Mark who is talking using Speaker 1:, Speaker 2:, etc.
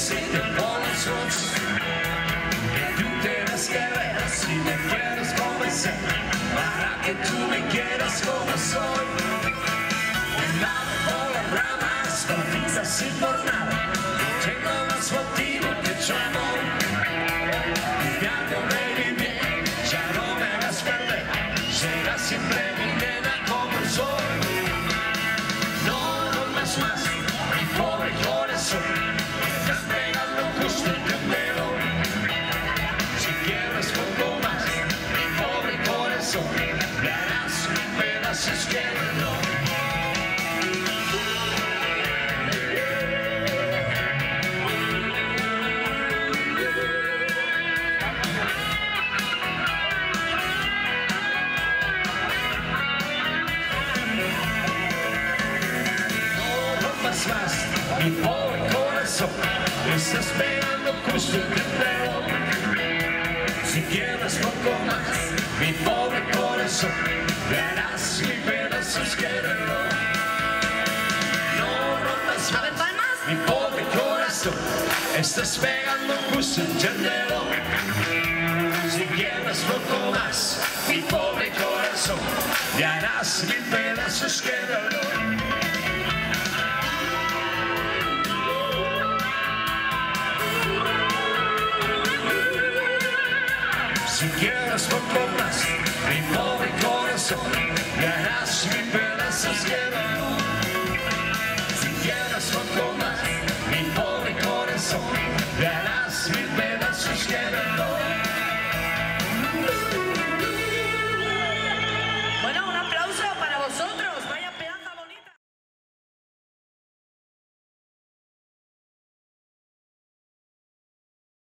Speaker 1: si te pones rojo, que tú tienes que ver si me quieres convencer, para que tú me quieras como soy. Nada por las ramas, con prisas y por nada, tengo más motivo que tu amor. Y algo baby bien, ya no me hagas perder, serás siempre mi nena como el sol. No rompas más mi pobre corazón, estás pegando justo el tendero. Si quieres poco más mi pobre corazón, me harás pedazos que no. Más, mi pobre corazón, estás pegando justo el tendero. Si quieres poco más, mi pobre corazón, verás mi pedazos que no rompas más, mi pobre corazón, estás pegando justo el tendero. Si quieres poco más, mi pobre corazón, verás mi pedazos que Si quieres poco más, mi pobre corazón, me harás mi pedazos que